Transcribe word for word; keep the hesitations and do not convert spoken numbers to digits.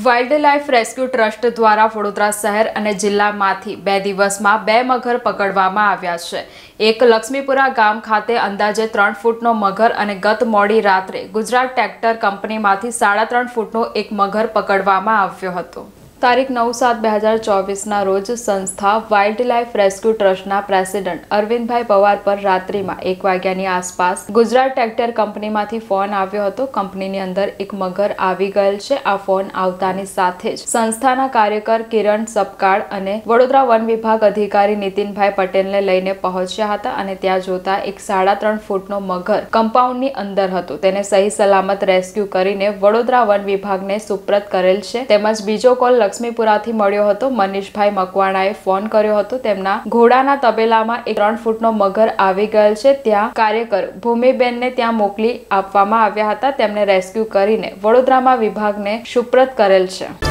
Wildlife rescue trust દ્વારા વડોદરા શહેર અને જિલ્લામાંથી બે દિવસમાં બે મગર પકડવામાં આવ્યા છે। એક લક્ષ્મીપુરા ગામ ખાતે અંદાજે ત્રણ ફૂટનો મગર અને ગત મોડી રાત્રે ગુજરાત ટ્રેક્ટર કંપનીમાંથી સાડા ત્રણ ફૂટનો એક મગર પકડવામાં આવ્યો હતો। તારીખ નવ સાત બે હજાર ચોવીસના રોજ સંસ્થા વાઇલ્ડલાઇફ રેસ્ક્યુ ટ્રસ્ટના પ્રેસિડેન્ટ અરવિંદભાઈ પવાર પર રાત્રિમાં એક વાગ્યાની આસપાસ ગુજરાત ટ્રેક્ટર કંપનીમાંથી ફોન આવ્યો હતો। કંપનીની અંદર એક મગર આવી ગયેલ છે। આ ફોન આવતાની સાથે જ સંસ્થાના કાર્યકર કિરણ સપકાળ અને વડોદરા વન વિભાગ અધિકારી નીતિનભાઈ પટેલને લઈને પહોંચ્યા હતા અને ત્યાં જોતા એક સાડા ત્રણ ફૂટનો મગર કમ્પાઉન્ડની અંદર હતો। તેને સહી સલામત રેસ્ક્યુ કરીને વડોદરા વન વિભાગને સુપ્રત કરેલ છે। તેમજ બીજો કોલ લક્ષ્મીપુરાથી મળ્યો હતો। મનીષભાઈ મકવાણાએ ફોન કર્યો હતો। તેમના ઘોડાના તબેલામાં એક ત્રણ ફૂટનો મગર આવી ગયેલ છે। ત્યાં કાર્યકર ભૂમિબેનને ત્યાં મોકલી આપવામાં આવ્યા હતા। તેમને રેસ્ક્યુ કરીને વડોદરામાં વિભાગને સુપ્રત કરેલ છે।